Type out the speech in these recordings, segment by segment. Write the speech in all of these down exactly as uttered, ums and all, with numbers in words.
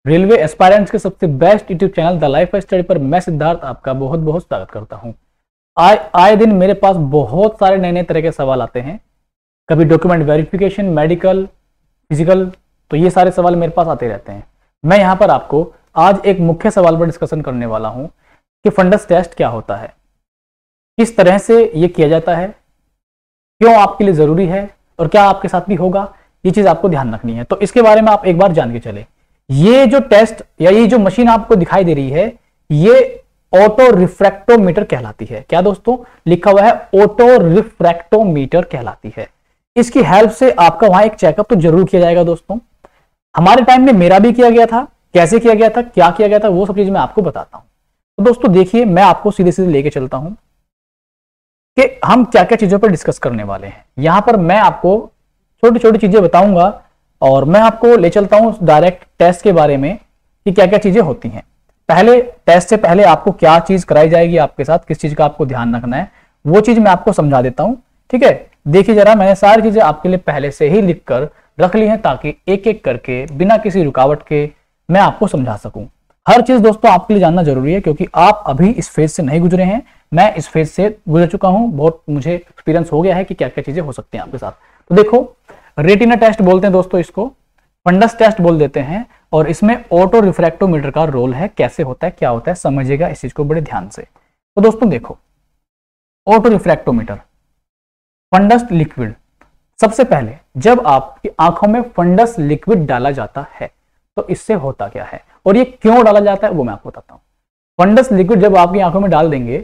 Railway aspirants के सबसे best YouTube channel the life study पर मैं सिद्धार्थ आपका बहुत बहुत स्वागत करता हूं। आए आए दिन मेरे पास बहुत सारे नए नए तरह के सवाल आते हैं, कभी डॉक्यूमेंट वेरिफिकेशन, मेडिकल, फिजिकल, तो ये सारे सवाल मेरे पास आते रहते हैं। मैं यहाँ पर आपको आज एक मुख्य सवाल पर डिस्कशन करने वाला हूँ कि फंडस टेस्ट क्या होता है, किस तरह से ये किया जाता है, क्यों आपके लिए ज़रूरी है और क्या आपके साथ भी होगा, ये चीज़ आपको ध्यान रखनी है। तो इसके बारे में आप एक बार जान के चले। ये जो टेस्ट या ये जो मशीन आपको दिखाई दे रही है, ये ऑटो रिफ्रैक्टोमीटर कहलाती है। क्या दोस्तों लिखा हुआ है? ऑटो रिफ्रैक्टोमीटर कहलाती है। इसकी हेल्प से आपका वहां एक चेकअप तो जरूर किया जाएगा दोस्तों। हमारे टाइम में मेरा भी किया गया था। कैसे किया गया था, क्या किया गया था, वो सब चीज मैं आपको बताता हूं। तो दोस्तों देखिए, मैं आपको सीधे सीधे लेके चलता हूं कि हम क्या क्या चीजों पर डिस्कस करने वाले हैं। यहां पर मैं आपको छोटी छोटी चीजें बताऊंगा और मैं आपको ले चलता हूं डायरेक्ट टेस्ट के बारे में कि क्या क्या चीजें होती हैं। पहले टेस्ट से पहले आपको क्या चीज कराई जाएगी आपके साथ, किस चीज का आपको ध्यान रखना है, वो चीज मैं आपको समझा देता हूं। ठीक है, देखिए जरा, मैंने सारी चीजें आपके लिए पहले से ही लिख कर रख ली हैं ताकि एक एक करके बिना किसी रुकावट के मैं आपको समझा सकूं। हर चीज दोस्तों आपके लिए जानना जरूरी है क्योंकि आप अभी इस फेज से नहीं गुजरे हैं, मैं इस फेज से गुजर चुका हूं। बहुत मुझे एक्सपीरियंस हो गया है कि क्या क्या चीजें हो सकती हैं आपके साथ। तो देखो, रेटिना टेस्ट बोलते हैं दोस्तों इसको, फंडस टेस्ट बोल देते हैं, और इसमें ऑटो रिफ्रैक्टोमीटर का रोल है। कैसे होता है, क्या होता है, समझिएगा इस चीज को बड़े ध्यान से। तो दोस्तों देखो, ऑटो रिफ्रैक्टोमीटर, फंडस लिक्विड। सबसे पहले जब आपकी आंखों में फंडस लिक्विड डाला जाता है तो इससे होता क्या है और ये क्यों डाला जाता है वो मैं आपको बताता हूं। फंडस लिक्विड जब आपकी आंखों में डाल देंगे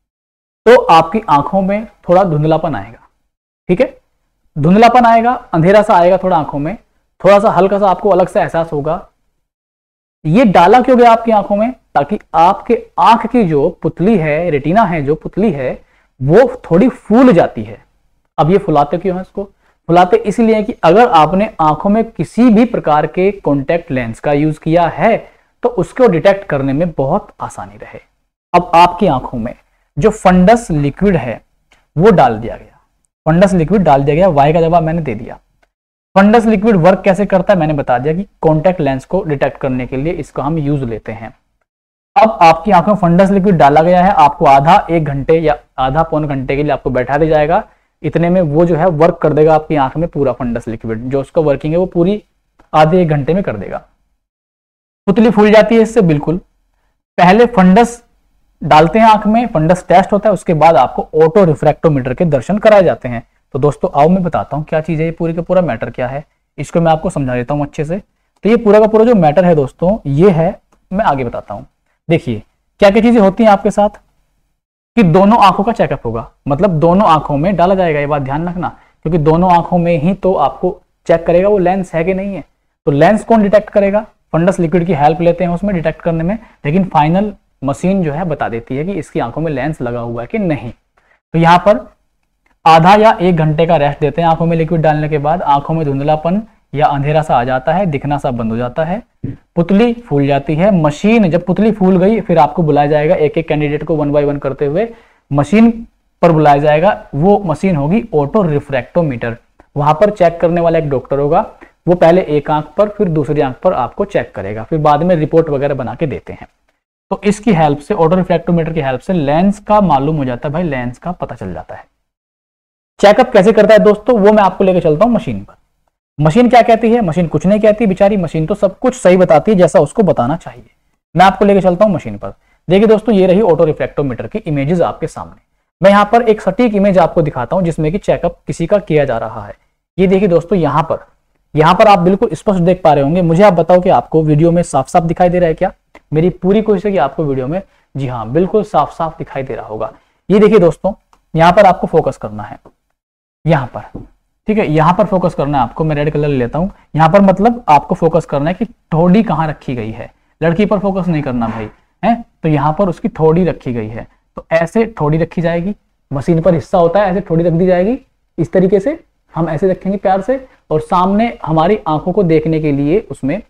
तो आपकी आंखों में थोड़ा धुंधलापन आएगा। ठीक है, धुंधलापन आएगा, अंधेरा सा आएगा थोड़ा आंखों में, थोड़ा सा हल्का सा आपको अलग सा एहसास होगा। ये डाला क्यों गया आपकी आंखों में? ताकि आपके आंख की जो पुतली है, रेटिना है, जो पुतली है, वो थोड़ी फूल जाती है। अब ये फुलाते क्यों है? इसको फुलाते इसलिए कि अगर आपने आंखों में किसी भी प्रकार के कॉन्टैक्ट लेंस का यूज किया है तो उसको डिटेक्ट करने में बहुत आसानी रहे। अब आपकी आंखों में जो फंडस लिक्विड है वो डाल दिया गया, फंडस लिक्विड डाल दिया गया, वाई का जवाब मैंने दे दिया। फंडस लिक्विड वर्क कैसे करता है मैंने बता दिया कि कॉन्टैक्ट लेंस को डिटेक्ट करने के लिए इसको हम यूज लेते हैं। अब आपकी आंखों में फंडस लिक्विड डाला गया है, आपको आधा एक घंटे या आधा पौन घंटे के लिए आपको बैठा दिया जाएगा। इतने में वो जो है वर्क कर देगा आपकी आंख में, पूरा फंडस लिक्विड जो उसका वर्किंग है वो पूरी आधे एक घंटे में कर देगा। पुतली फूल जाती है इससे, बिल्कुल। पहले फंडस डालते हैं आंख में, फंडस टेस्ट होता है, उसके बाद आपको ऑटो रिफ्रैक्टोमीटर के दर्शन कराए जाते हैं। तो दोस्तों आओ मैं बताता हूं क्या चीज है, ये पूरी का पूरा मैटर क्या है, इसको मैं आपको समझा देता हूं अच्छे से। तो ये पूरा का पूरा जो मैटर है दोस्तों, ये है, मैं आगे बताता हूं। देखिए क्या क्या चीजें होती हैं आपके साथ कि दोनों आंखों का चेकअप होगा, मतलब दोनों आंखों में डाला जाएगा। ये बात ध्यान रखना क्योंकि दोनों आंखों में ही तो आपको चेक करेगा वो लेंस है कि नहीं है। तो लेंस कौन डिटेक्ट करेगा? फंडस लिक्विड की हेल्प लेते हैं उसमें डिटेक्ट करने में, लेकिन फाइनल मशीन जो है बता देती है कि इसकी आंखों में लेंस लगा हुआ है कि नहीं। तो यहाँ पर आधा या एक घंटे का रेस्ट देते हैं आंखों में लिक्विड डालने के बाद। आंखों में धुंधलापन या अंधेरा सा आ जाता है, दिखना सा बंद हो जाता है, पुतली फूल जाती है। मशीन जब पुतली फूल गई फिर आपको बुलाया जाएगा, एक एक कैंडिडेट को वन बाय वन करते हुए मशीन पर बुलाया जाएगा। वो मशीन होगी ऑटो रिफ्रैक्टोमीटर। वहां पर चेक करने वाला एक डॉक्टर होगा, वो पहले एक आंख पर फिर दूसरी आंख पर आपको चेक करेगा, फिर बाद में रिपोर्ट वगैरह बना के देते हैं। तो इसकी हेल्प से, ऑटो रिफ्रैक्टोमीटर की हेल्प से लेंस का मालूम हो जाता है, भाई लेंस का पता चल जाता है। चेकअप कैसे करता है दोस्तों, वो मैं आपको लेकर चलता हूं मशीन पर। मशीन क्या कहती है? मशीन कुछ नहीं कहती बेचारी, मशीन तो सब कुछ सही बताती है जैसा उसको बताना चाहिए। मैं आपको लेकर चलता हूं मशीन पर। देखिए दोस्तों, ये रही ऑटो रिफ्रैक्टोमीटर की इमेजेस आपके सामने। मैं यहाँ पर एक सटीक इमेज आपको दिखाता हूं जिसमें कि चेकअप किसी का किया जा रहा है। ये देखिए दोस्तों, यहाँ पर यहाँ पर आप बिल्कुल स्पष्ट देख पा रहे होंगे। मुझे आप बताओ कि आपको वीडियो में साफ साफ दिखाई दे रहा है क्या? मेरी पूरी कोशिश है कि आपको वीडियो में, जी हाँ, बिल्कुल साफ साफ दिखाई दे रहा होगा। ये देखिए दोस्तों, यहाँ पर आपको फोकस करना है, यहाँ पर, ठीक है, यहाँ पर फोकस करना है आपको। मैं रेड कलर ले लेता हूँ। यहाँ पर मतलब आपको फोकस करना है कि ठोड़ी कहाँ रखी गई है। लड़की पर फोकस नहीं करना भाई, है तो यहाँ पर उसकी ठोड़ी रखी गई है। तो ऐसे ठोड़ी रखी जाएगी, मशीन पर हिस्सा होता है, ऐसे ठोड़ी रख दी जाएगी। इस तरीके से हम ऐसे रखेंगे प्यार से, और सामने हमारी आंखों को देखने के लिए उसमें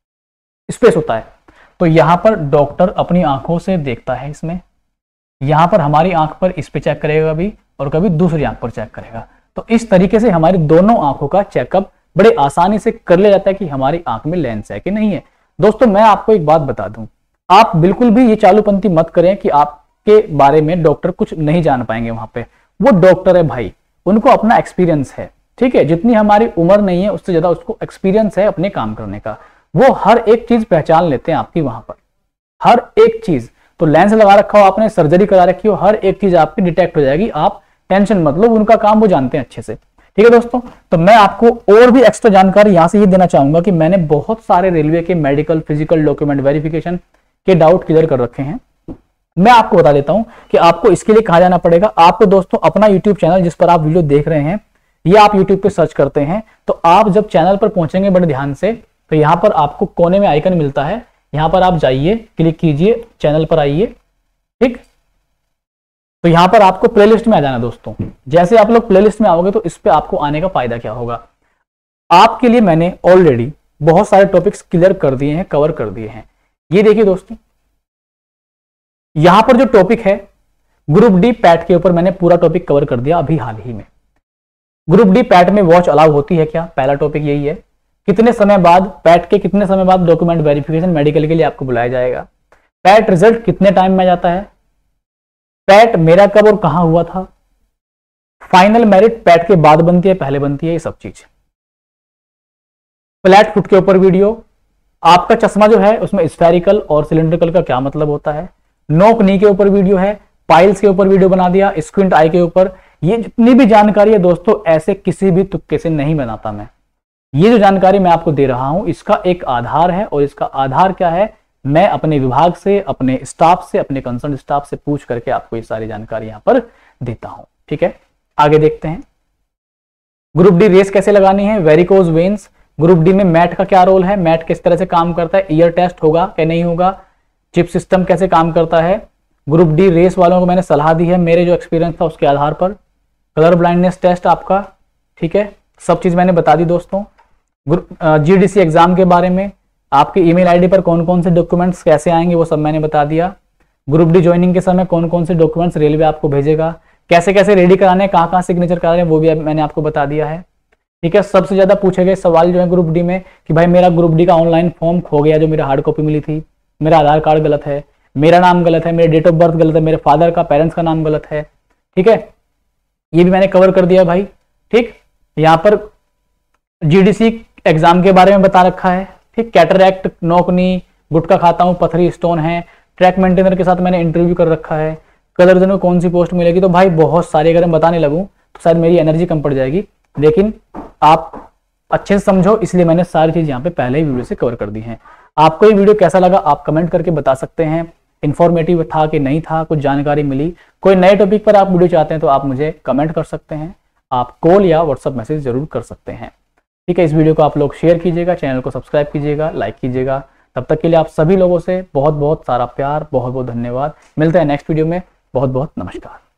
स्पेस होता है। तो यहाँ पर डॉक्टर अपनी आंखों से देखता है इसमें, यहाँ पर हमारी आंख पर इस पे चेक करेगा कभी, और कभी दूसरी आंख पर चेक करेगा। तो इस तरीके से हमारी दोनों आंखों का चेकअप बड़े आसानी से कर लिया जाता है कि हमारी आंख में लेंस है कि नहीं है। दोस्तों मैं आपको एक बात बता दूं, आप बिल्कुल भी ये चालूपंथी मत करें कि आपके बारे में डॉक्टर कुछ नहीं जान पाएंगे। वहां पे वो डॉक्टर है भाई, उनको अपना एक्सपीरियंस है, ठीक है। जितनी हमारी उम्र नहीं है उससे ज्यादा उसको एक्सपीरियंस है अपने काम करने का। वो हर एक चीज पहचान लेते हैं आपकी वहां पर, हर एक चीज। तो लेंस लगा रखा हो आपने, सर्जरी करा रखी हो, हर एक चीज आपकी डिटेक्ट हो जाएगी। आप टेंशन मत लो, उनका काम वो जानते हैं अच्छे से, ठीक है दोस्तों। तो मैं आपको और भी एक्स्ट्रा जानकारी यहां से ये देना चाहूंगा कि मैंने बहुत सारे रेलवे के मेडिकल, फिजिकल, डॉक्यूमेंट वेरिफिकेशन के डाउट क्लियर कर रखे हैं। मैं आपको बता देता हूं कि आपको इसके लिए कहां जाना पड़ेगा। आपको दोस्तों अपना यूट्यूब चैनल जिस पर आप वीडियो देख रहे हैं, ये आप यूट्यूब पे सर्च करते हैं, तो आप जब चैनल पर पहुंचेंगे बड़े ध्यान से, तो यहां पर आपको कोने में आइकन मिलता है, यहां पर आप जाइए, क्लिक कीजिए, चैनल पर आइए, ठीक। तो यहां पर आपको प्लेलिस्ट में आ जाना दोस्तों। जैसे आप लोग प्लेलिस्ट में आओगे तो इस पे आपको आने का फायदा क्या होगा, आपके लिए मैंने ऑलरेडी बहुत सारे टॉपिक्स क्लियर कर दिए हैं, कवर कर दिए हैं। ये देखिए दोस्तों, यहां पर जो टॉपिक है ग्रुप डी पैट के ऊपर मैंने पूरा टॉपिक कवर कर दिया अभी हाल ही में। ग्रुप डी पैट में वॉच अलाउ होती है क्या, पहला टॉपिक यही है। कितने समय बाद, पैट के कितने समय बाद डॉक्यूमेंट वेरिफिकेशन मेडिकल के लिए आपको बुलाया जाएगा। पैट रिजल्ट कितने टाइम में जाता है। पैट मेरा कब और कहां हुआ था। फाइनल मेरिट पैट के बाद बनती है, पहले बनती है, ये सब चीज। फ्लैट फुट के ऊपर वीडियो, आपका चश्मा जो है उसमें स्फेरिकल और सिलिंड्रिकल का क्या मतलब होता है। नोक नी के ऊपर वीडियो है, पाइल्स के ऊपर वीडियो बना दिया, स्क्विंट आई के ऊपर। ये जितनी भी जानकारी है दोस्तों, ऐसे किसी भी तुक्के से नहीं बनाता मैं। ये जो जानकारी मैं आपको दे रहा हूं इसका एक आधार है, और इसका आधार क्या है, मैं अपने विभाग से, अपने स्टाफ से, अपने कंसर्न स्टाफ से पूछ करके आपको ये सारी जानकारी यहां पर देता हूं, ठीक है। आगे देखते हैं, ग्रुप डी रेस कैसे लगानी है, वेरिकोज वेन्स। ग्रुप डी में मैट का क्या रोल है, मैट किस तरह से काम करता है, ईयर टेस्ट होगा क्या नहीं होगा, चिप सिस्टम कैसे काम करता है। ग्रुप डी रेस वालों को मैंने सलाह दी है मेरे जो एक्सपीरियंस था उसके आधार पर। कलर ब्लाइंडनेस टेस्ट आपका, ठीक है, सब चीज मैंने बता दी दोस्तों। जीडीसी एग्जाम के बारे में, आपके ईमेल आईडी पर कौन कौन से डॉक्यूमेंट्स कैसे आएंगे वो सब मैंने बता दिया। ग्रुप डी ज्वाइनिंग के समय कौन कौन से डॉक्यूमेंट्स रेलवे आपको भेजेगा, कैसे कैसे रेडी कराने, कहाँ कहाँ सिग्नेचर कराने, वो भी मैंने आपको बता दिया है, ठीक है। सबसे ज्यादा पूछे गए सवाल जो है ग्रुप डी में कि भाई मेरा ग्रुप डी का ऑनलाइन फॉर्म खो गया, जो मेरा हार्ड कॉपी मिली थी, मेरा आधार कार्ड गलत है, मेरा नाम गलत है, मेरे डेट ऑफ बर्थ गलत है, मेरे फादर का, पेरेंट्स का नाम गलत है, ठीक है। ये भी मैंने कवर कर दिया भाई, ठीक। यहाँ पर जीडीसी एग्जाम के बारे में बता रखा है, ठीक। कैटरैक्ट, नोकनी, गुटखा खाता हूं, पथरी स्टोन है, ट्रैक मेंटेनर के साथ मैंने इंटरव्यू कर रखा है, कलर जोन में कौन सी पोस्ट मिलेगी। तो भाई बहुत सारी, अगर मैं बताने लगूं तो शायद मेरी एनर्जी कम पड़ जाएगी, लेकिन आप अच्छे से समझो, इसलिए मैंने सारी चीज यहाँ पे पहले ही वीडियो से कवर कर दी है। आपको ये वीडियो कैसा लगा आप कमेंट करके बता सकते हैं, इन्फॉर्मेटिव था कि नहीं था, कुछ जानकारी मिली, कोई नए टॉपिक पर आप वीडियो चाहते हैं तो आप मुझे कमेंट कर सकते हैं, आप कॉल या व्हाट्सएप मैसेज जरूर कर सकते हैं, ठीक है। इस वीडियो को आप लोग शेयर कीजिएगा, चैनल को सब्सक्राइब कीजिएगा, लाइक कीजिएगा। तब तक के लिए आप सभी लोगों से बहुत बहुत सारा प्यार, बहुत बहुत धन्यवाद। मिलते हैं नेक्स्ट वीडियो में, बहुत बहुत नमस्कार।